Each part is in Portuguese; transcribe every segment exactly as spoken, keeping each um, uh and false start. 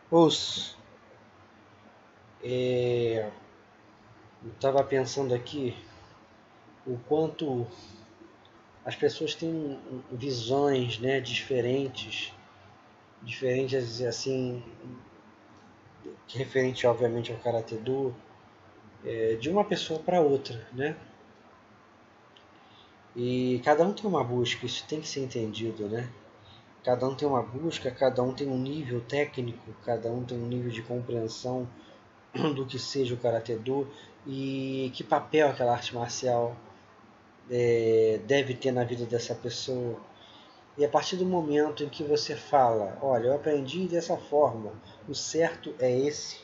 Ouço, é, eu estava pensando aqui o quanto as pessoas têm visões, né, diferentes, diferentes assim, referente obviamente ao Karate Do, é, de uma pessoa para outra, né? E cada um tem uma busca, isso tem que ser entendido, né? Cada um tem uma busca, cada um tem um nível técnico, cada um tem um nível de compreensão do que seja o Karate Do e que papel aquela arte marcial é, deve ter na vida dessa pessoa. E a partir do momento em que você fala, olha, eu aprendi dessa forma, o certo é esse,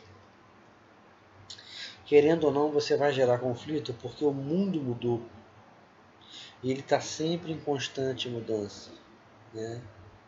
querendo ou não, você vai gerar conflito porque o mundo mudou e ele está sempre em constante mudança, né?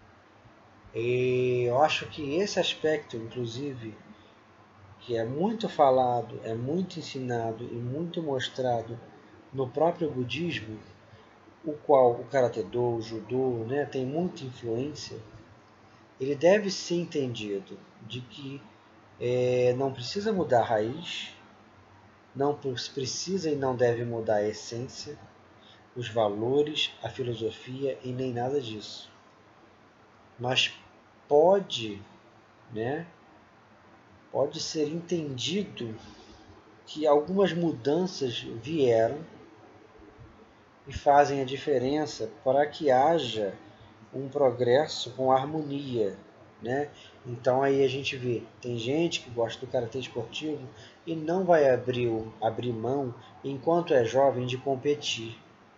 E eu acho que esse aspecto, inclusive, que é muito falado, é muito ensinado e muito mostrado no próprio budismo, o qual o Karate Do, o Judô, né, tem muita influência, ele deve ser entendido de que é, não precisa mudar a raiz, não precisa e não deve mudar a essência, os valores, a filosofia e nem nada disso. Mas pode, né, pode ser entendido que algumas mudanças vieram e fazem a diferença para que haja um progresso com harmonia, né? Então aí a gente vê, tem gente que gosta do karatê esportivo e não vai abrir, abrir mão, enquanto é jovem, de competir.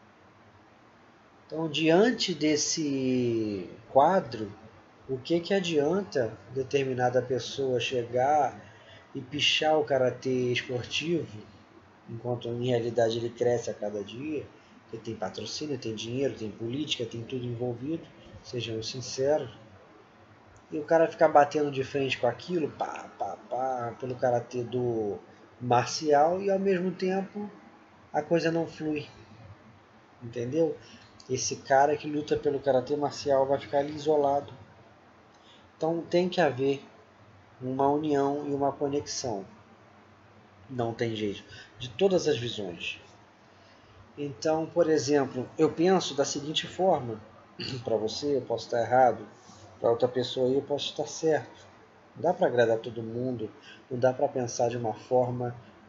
Então, diante desse quadro, o que, que adianta determinada pessoa chegar e pichar o karatê esportivo, enquanto em realidade ele cresce a cada dia, que tem patrocínio, tem dinheiro, tem política, tem tudo envolvido, sejamos sinceros, e o cara ficar batendo de frente com aquilo, pá, pá, pá, pelo karatê do marcial, e ao mesmo tempo a coisa não flui, entendeu? Esse cara que luta pelo karatê marcial vai ficar ali isolado. Então tem que haver uma união e uma conexão. Não tem jeito. De todas as visões. Então, por exemplo, eu penso da seguinte forma, para você eu posso estar errado, para outra pessoa eu posso estar certo. Não dá para agradar todo mundo, não dá para pensar de uma forma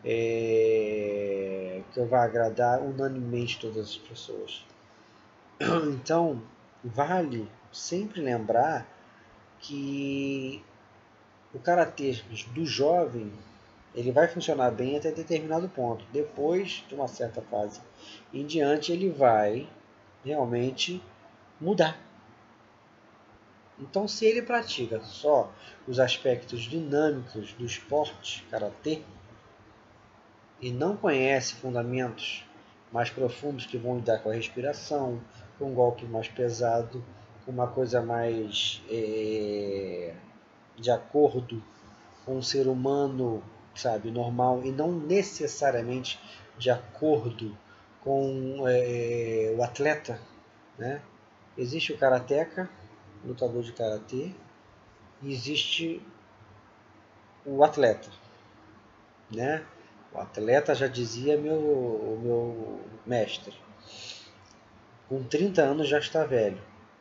é, que eu vá agradar unanimemente todas as pessoas. Então, vale sempre lembrar que o karatê do jovem ele vai funcionar bem até determinado ponto. Depois de uma certa fase em diante, ele vai realmente mudar. Então, se ele pratica só os aspectos dinâmicos do esporte karatê e não conhece fundamentos mais profundos que vão lidar com a respiração, com um golpe mais pesado, com uma coisa mais é, de acordo com um ser humano, sabe, normal e não necessariamente de acordo com é, o atleta, né? Existe o karateca, lutador de karatê, e existe o atleta, né? O atleta já dizia meu, o meu mestre, com trinta anos já está velho.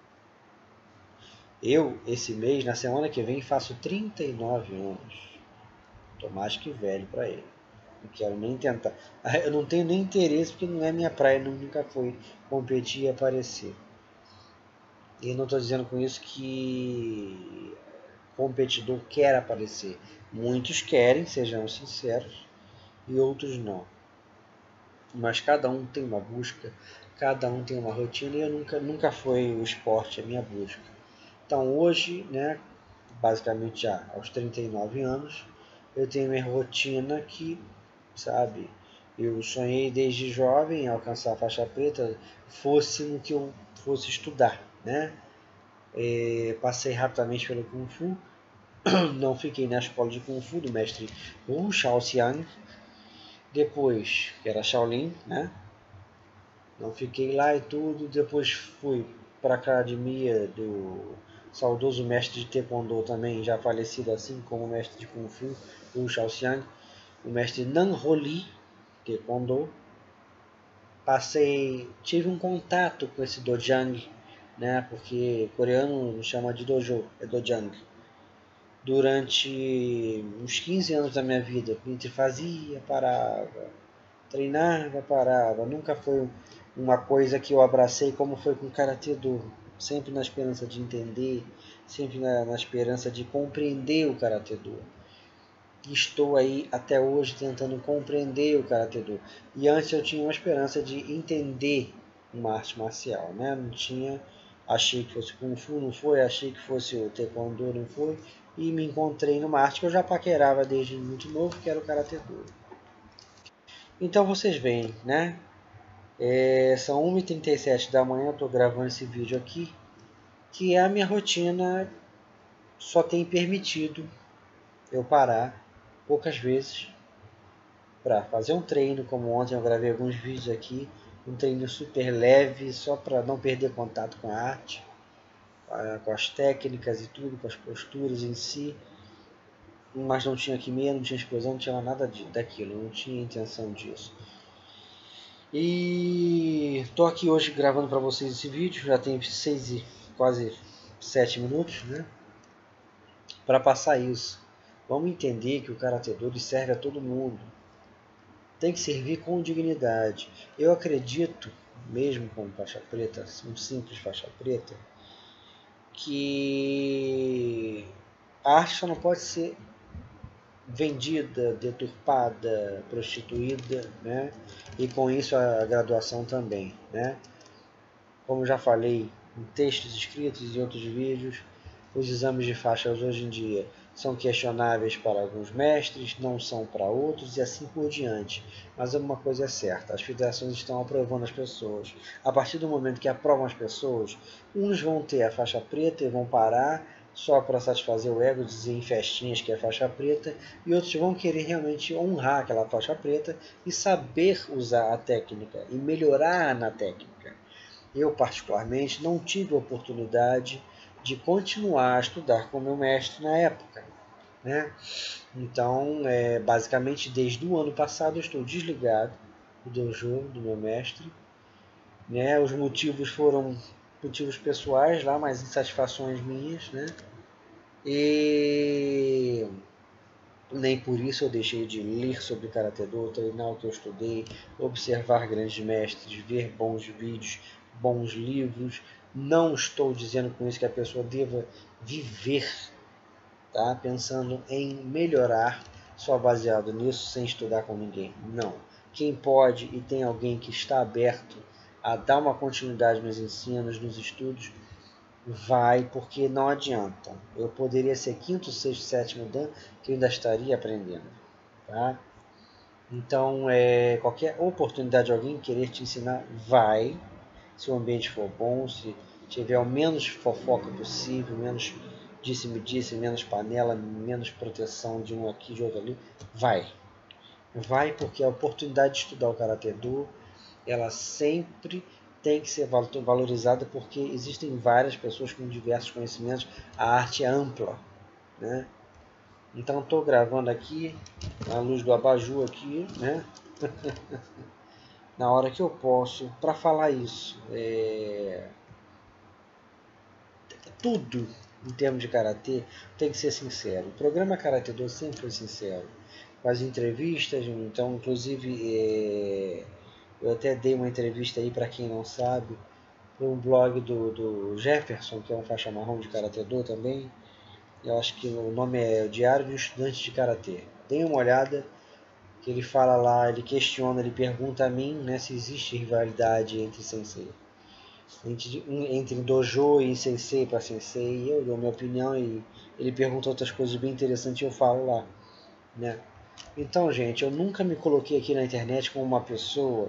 Eu, esse mês, na semana que vem, faço trinta e nove anos. Estou mais que velho para ele. Não quero nem tentar. Eu não tenho nem interesse porque não é minha praia, nunca foi competir e aparecer. E não estou dizendo com isso que competidor quer aparecer. Muitos querem, sejamos sinceros, e outros não. Mas cada um tem uma busca, cada um tem uma rotina e eu nunca, nunca foi o esporte a minha busca. Então hoje, né, basicamente já aos trinta e nove anos, eu tenho minha rotina que, sabe, eu sonhei desde jovem em alcançar a faixa preta, fosse no que eu fosse estudar, né? E passei rapidamente pelo Kung Fu, não fiquei na escola de Kung Fu do mestre Wu Shaoxiang, depois, que era Shaolin, né? Não fiquei lá e tudo, depois fui para a academia do saudoso mestre de Taekwondo também, já falecido, assim como o mestre de Kung Fu, o Shaoxiang, o mestre Nan Ho Lee, Taekwondo. Passei, tive um contato com esse Dojang, né, porque coreano chama de Dojo, é Dojang, durante uns quinze anos da minha vida, entre fazia, parava, treinava, parava, nunca foi uma coisa que eu abracei como foi com o Karatê Do, sempre na esperança de entender, sempre na, na esperança de compreender o Karatê Do. Estou aí até hoje tentando compreender o Karatê Do. E antes eu tinha uma esperança de entender uma arte marcial, né? Não tinha, achei que fosse Kung Fu, não foi, achei que fosse o Taekwondo, não foi, e me encontrei numa arte que eu já paquerava desde muito novo, que era o Karatê Do. Então vocês veem, né? É, são uma e trinta e sete da manhã, eu estou gravando esse vídeo aqui, que a minha rotina só tem permitido eu parar poucas vezes para fazer um treino, como ontem eu gravei alguns vídeos aqui, um treino super leve, só para não perder contato com a arte, com as técnicas e tudo, com as posturas em si, mas não tinha quimia, não tinha explosão, não tinha nada de, daquilo, não tinha intenção disso. E estou aqui hoje gravando para vocês esse vídeo, já tem seis e quase sete minutos, né? Para passar isso. Vamos entender que o Karatê Do serve a todo mundo. Tem que servir com dignidade. Eu acredito, mesmo como faixa preta, um simples faixa preta, que a arte só não pode ser vendida, deturpada, prostituída, né? E com isso a graduação também, né? Como já falei em textos escritos e outros vídeos, os exames de faixas hoje em dia são questionáveis para alguns mestres, não são para outros e assim por diante. Mas uma coisa é certa, as federações estão aprovando as pessoas. A partir do momento que aprovam as pessoas, uns vão ter a faixa preta e vão parar só para satisfazer o ego, dizer em festinhas que é faixa preta, e outros vão querer realmente honrar aquela faixa preta e saber usar a técnica e melhorar na técnica. Eu, particularmente, não tive a oportunidade de continuar a estudar com meu mestre na época, né? Então, é, basicamente, desde o ano passado eu estou desligado do dojo do meu mestre, né? Os motivos foram motivos pessoais lá, mas insatisfações minhas, né? E nem por isso eu deixei de ler sobre Karatê Do, treinar o que eu estudei, observar grandes mestres, ver bons vídeos, bons livros. Não estou dizendo com isso que a pessoa deva viver, tá? Pensando em melhorar só baseado nisso, sem estudar com ninguém. Não. Quem pode e tem alguém que está aberto a dar uma continuidade nos ensinos, nos estudos, vai, porque não adianta. Eu poderia ser quinto, sexto, sétimo dan, que eu ainda estaria aprendendo. Tá? Então, é, qualquer oportunidade de alguém querer te ensinar, vai. Se o ambiente for bom, se tiver o menos fofoca possível, menos disse-me disse, menos panela, menos proteção de um aqui, de outro ali, vai. Vai, porque a oportunidade de estudar o Karatê Do, ela sempre tem que ser valorizada, porque existem várias pessoas com diversos conhecimentos, a arte é ampla, né? Então estou gravando aqui, a luz do abajur aqui, né? Na hora que eu posso, para falar isso. É... Tudo em termos de Karatê tem que ser sincero. O programa Karatê Do sempre foi sincero. Com as entrevistas, então, inclusive, é... eu até dei uma entrevista aí, para quem não sabe, para um blog do, do Jefferson, que é um faixa marrom de Karatê Do também. Eu acho que o nome é Diário de um Estudante de Karatê. Deem uma olhada, que ele fala lá, ele questiona, ele pergunta a mim, né, se existe rivalidade entre sensei. Entre, entre dojo e sensei para sensei, eu dou minha opinião e ele pergunta outras coisas bem interessantes e eu falo lá, né. Então, gente, eu nunca me coloquei aqui na internet como uma pessoa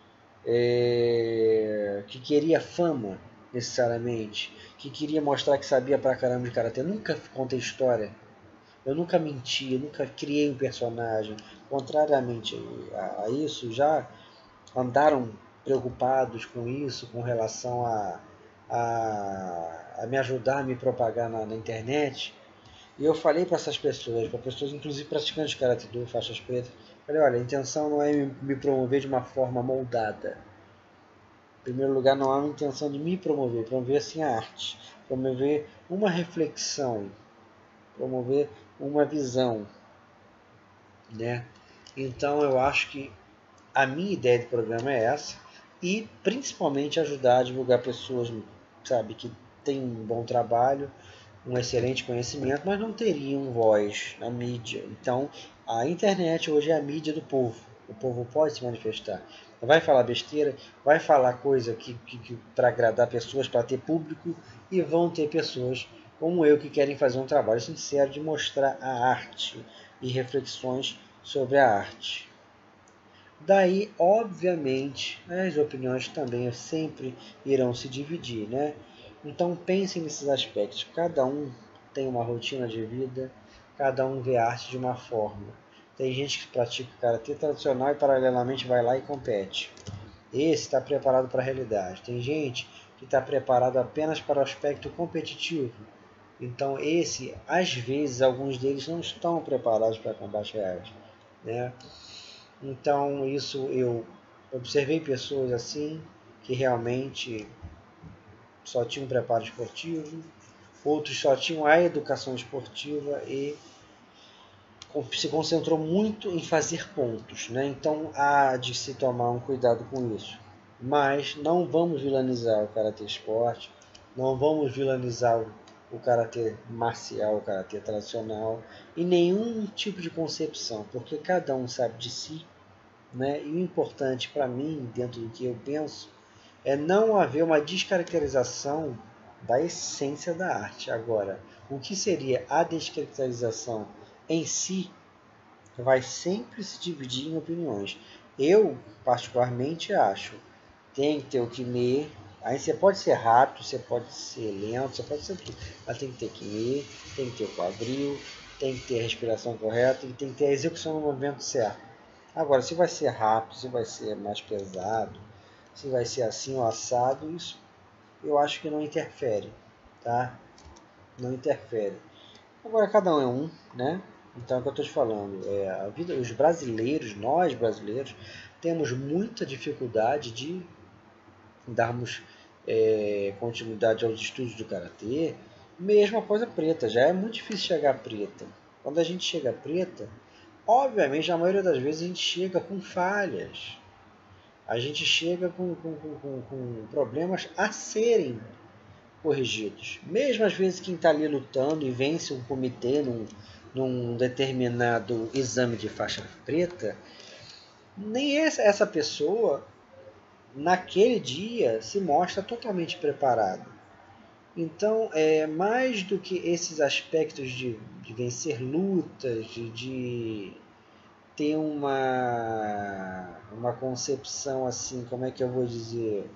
é, que queria fama, necessariamente, que queria mostrar que sabia pra caramba de karatê. Eu nunca contei história, eu nunca menti, eu nunca criei um personagem. Contrariamente a, a isso, já andaram preocupados com isso, com relação a, a, a me ajudar a me propagar na, na internet. E eu falei para essas pessoas, para pessoas inclusive praticantes de Karate Do, faixas pretas, falei, olha, a intenção não é me promover de uma forma moldada. Em primeiro lugar, não há uma intenção de me promover, promover assim a arte, promover uma reflexão, promover uma visão, né? Então eu acho que a minha ideia de programa é essa, e principalmente ajudar a divulgar pessoas, sabe, que têm um bom trabalho, um excelente conhecimento, mas não teriam voz na mídia. Então, a internet hoje é a mídia do povo. O povo pode se manifestar. Vai falar besteira, vai falar coisa que, que, que para agradar pessoas, para ter público, e vão ter pessoas como eu que querem fazer um trabalho sincero de mostrar a arte e reflexões sobre a arte. Daí, obviamente, as opiniões também sempre irão se dividir, né? Então pensem nesses aspectos. Cada um tem uma rotina de vida, cada um vê a arte de uma forma. Tem gente que pratica o karatê tradicional e paralelamente vai lá e compete. Esse está preparado para a realidade. Tem gente que está preparado apenas para o aspecto competitivo. Então esse, às vezes, alguns deles não estão preparados para combate reais, né? Então isso eu observei pessoas assim que realmente só tinham preparo esportivo, outros só tinham a educação esportiva e se concentrou muito em fazer pontos, né? Então há de se tomar um cuidado com isso. Mas não vamos vilanizar o karatê esporte, não vamos vilanizar o karatê marcial, o karatê tradicional, e nenhum tipo de concepção, porque cada um sabe de si, né? E o importante para mim, dentro do que eu penso, é não haver uma descaracterização da essência da arte. Agora, o que seria a descaracterização em si vai sempre se dividir em opiniões. Eu, particularmente, acho que tem que ter o Kime. Aí você pode ser rápido, você pode ser lento, você pode ser tudo. Mas tem que ter Kime, tem que ter o quadril, tem que ter a respiração correta e tem que ter a execução no movimento certo. Agora, se vai ser rápido, se vai ser mais pesado, se vai ser assim ou assado, isso eu acho que não interfere, tá? Não interfere. Agora, cada um é um, né? Então, é o que eu estou te falando. É, a vida, os brasileiros, nós brasileiros, temos muita dificuldade de darmos é, continuidade aos estudos do Karatê, mesmo após a preta. Já é muito difícil chegar a preta. Quando a gente chega a preta, obviamente, na maioria das vezes, a gente chega com falhas. A gente chega com, com, com, com problemas a serem corrigidos. Mesmo às vezes quem está ali lutando e vence um comitê num, num determinado exame de faixa preta, nem essa, essa pessoa naquele dia se mostra totalmente preparado. Então, é mais do que esses aspectos de, de vencer lutas, de, de ter uma, uma concepção assim, como é que eu vou dizer,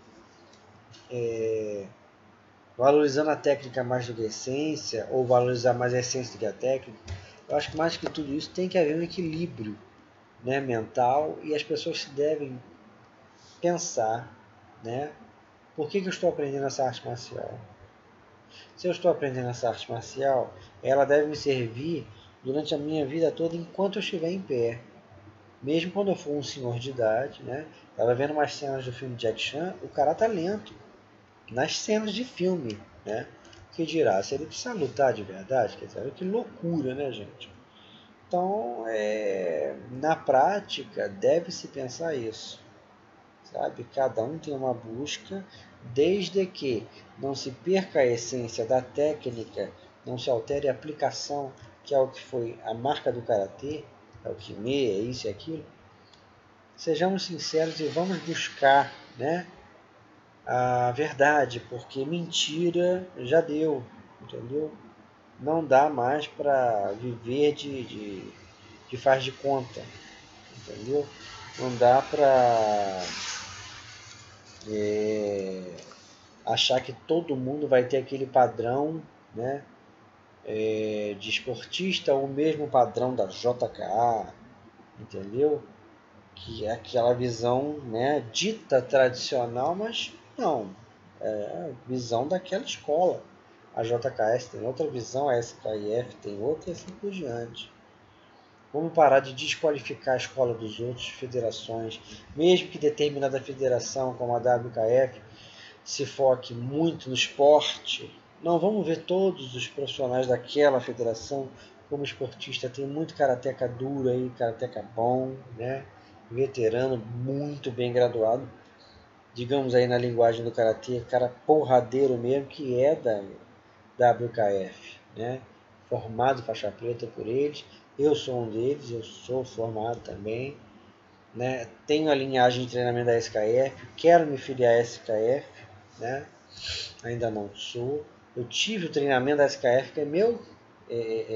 é, valorizando a técnica mais do que a essência, ou valorizar mais a essência do que a técnica. Eu acho que mais que tudo isso tem que haver um equilíbrio, né, mental, e as pessoas devem pensar, né, por que, que eu estou aprendendo essa arte marcial? Se eu estou aprendendo essa arte marcial, ela deve me servir durante a minha vida toda enquanto eu estiver em pé. Mesmo quando eu for um senhor de idade, né? Estava vendo umas cenas do filme Jack Chan, o cara tá lento nas cenas de filme, né? Que dirá, se ele precisa lutar de verdade, quer dizer, que loucura, né, gente? Então, é, na prática, deve-se pensar isso, sabe? Cada um tem uma busca, desde que não se perca a essência da técnica, não se altere a aplicação, que é o que foi a marca do Karatê, é o Kime, é isso e aquilo. Sejamos sinceros e vamos buscar, né, a verdade, porque mentira já deu, entendeu? Não dá mais para viver de, de, de faz de conta, entendeu? Não dá para é, achar que todo mundo vai ter aquele padrão, né, é, de esportista ou mesmo padrão da J K A, entendeu? Que é aquela visão, né, dita tradicional, mas não, é a visão daquela escola. A J K S tem outra visão, a S K I F tem outra e assim por diante. Vamos parar de desqualificar a escola dos outros, federações, mesmo que determinada federação, como a W K F, se foque muito no esporte. Não vamos ver todos os profissionais daquela federação como esportista. Tem muito karateca duro aí, karateca bom, né? Veterano, muito bem graduado. Digamos aí na linguagem do karatê, cara porradeiro mesmo, que é da W K F, né? Formado faixa preta por eles. Eu sou um deles, eu sou formado também. Né? Tenho a linhagem de treinamento da S K F, quero me filiar à S K F, né? Ainda não sou. Eu tive o treinamento da S K F, que é meu é,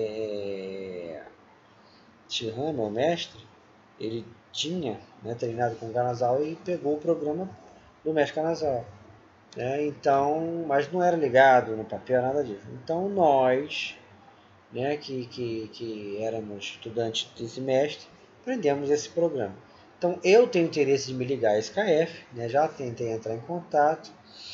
é, Shihan, meu mestre, ele tinha, né, treinado com o Kanazawa e pegou o programa do mestre Kanazawa. Né? Então, mas não era ligado no papel, nada disso. Então nós, né, que, que, que éramos estudantes desse mestre, aprendemos esse programa. Então eu tenho interesse de me ligar à S K F, né, já tentei entrar em contato,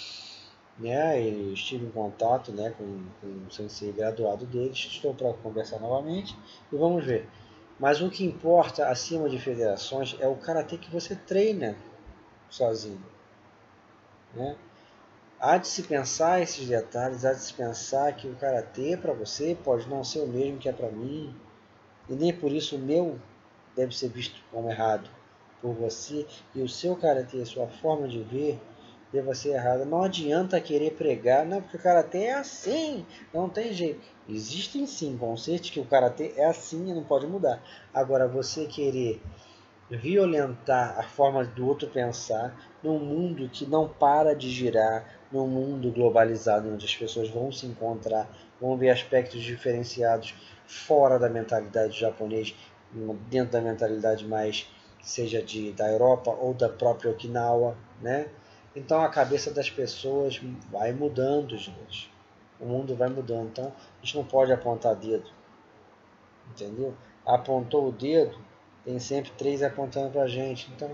né, e estive em contato, né, com, com o sensei graduado deles, estou para conversar novamente e vamos ver. Mas o que importa acima de federações é o karatê que você treina sozinho. Né? Há de se pensar esses detalhes, há de se pensar que o karatê para você pode não ser o mesmo que é para mim, e nem por isso o meu deve ser visto como errado por você, e o seu karatê, a sua forma de ver, deva ser errada. Não adianta querer pregar, não, porque o karatê é assim, não tem jeito. Existem sim conceitos que o karatê é assim e não pode mudar. Agora, você querer violentar a forma do outro pensar num mundo que não para de girar, num mundo globalizado onde as pessoas vão se encontrar, vão ver aspectos diferenciados fora da mentalidade japonesa, dentro da mentalidade mais seja de, da Europa ou da própria Okinawa, né? Então a cabeça das pessoas vai mudando, gente. O mundo vai mudando, então a gente não pode apontar dedo, entendeu? Apontou o dedo, tem sempre três apontando pra gente. Então,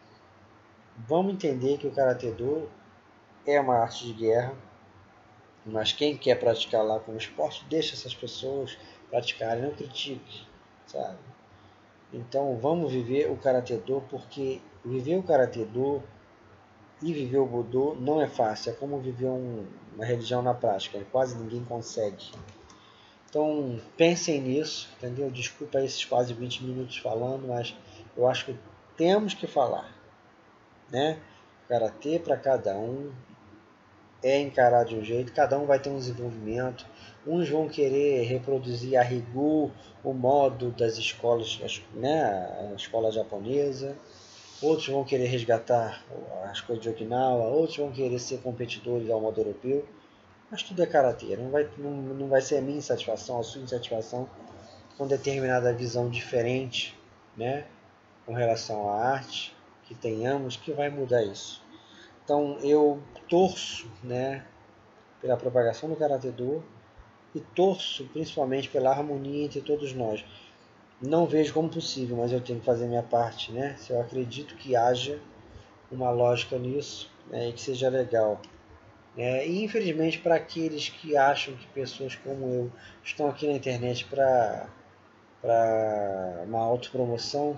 vamos entender que o Karatê Do é uma arte de guerra, mas quem quer praticar lá como esporte, deixa essas pessoas praticarem, não critique, sabe? Então, vamos viver o Karatê Do, porque viver o Karatê Do e viver o Budô não é fácil, é como viver um, uma religião na prática, quase ninguém consegue. Então, pensem nisso, entendeu? Desculpa esses quase vinte minutos falando, mas eu acho que temos que falar, né? Karatê para cada um é encarar de um jeito, cada um vai ter um desenvolvimento. Uns vão querer reproduzir a rigor o modo das escolas, né? A escola japonesa. Outros vão querer resgatar as coisas de Okinawa, outros vão querer ser competidores ao modo europeu. Mas tudo é karatê, não vai, não, não vai ser a minha insatisfação, a sua insatisfação com determinada visão diferente, né, com relação à arte que tenhamos, que vai mudar isso. Então eu torço, né, pela propagação do Karatê Do e torço principalmente pela harmonia entre todos nós. Não vejo como possível, mas eu tenho que fazer minha parte, né? Se eu acredito que haja uma lógica nisso, né, e que seja legal. É, e infelizmente para aqueles que acham que pessoas como eu estão aqui na internet para para uma autopromoção,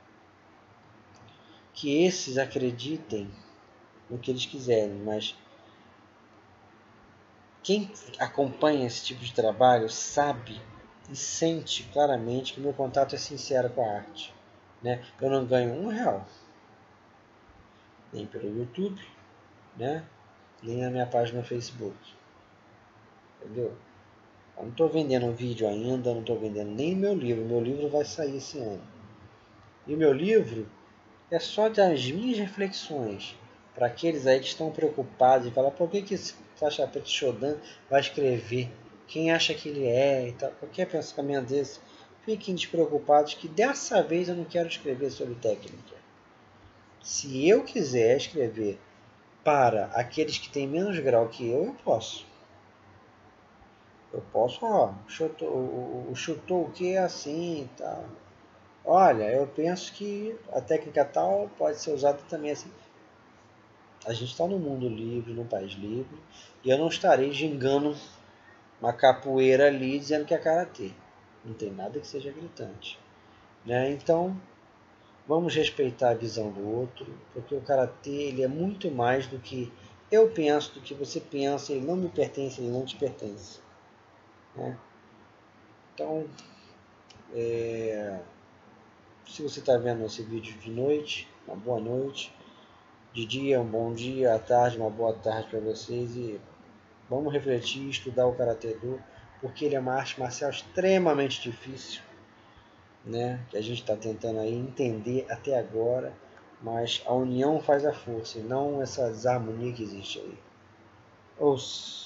que esses acreditem no que eles quiserem, mas quem acompanha esse tipo de trabalho sabe e sente claramente que meu contato é sincero com a arte. Né? Eu não ganho um real, nem pelo YouTube, né? Nem na minha página no Facebook. Entendeu? Eu não estou vendendo vídeo ainda, não estou vendendo nem meu livro. Meu livro vai sair esse ano. E o meu livro é só das minhas reflexões. Para aqueles aí que estão preocupados e falam, por que, que esse faixa preta Shodan vai escrever? Quem acha que ele é? E tal. Qualquer pensamento desse, fiquem despreocupados que dessa vez eu não quero escrever sobre técnica. Se eu quiser escrever para aqueles que têm menos grau que eu, eu posso. Eu posso, ó, chutou, o, o chutou o que é assim e tal. Olha, eu penso que a técnica tal pode ser usada também assim. A gente está no mundo livre, num país livre, e eu não estarei gingando uma capoeira ali dizendo que é karatê. Não tem nada que seja gritante. Né? Então, vamos respeitar a visão do outro, porque o karatê ele é muito mais do que eu penso, do que você pensa, ele não me pertence, ele não te pertence. Né? Então, é, se você está vendo esse vídeo de noite, uma boa noite. De dia, um bom dia, à tarde, uma boa tarde para vocês. E vamos refletir, estudar o Karatê Do, porque ele é uma arte marcial extremamente difícil, né? Que a gente está tentando aí entender até agora, mas a união faz a força, e não essa desarmonia que existe aí. Os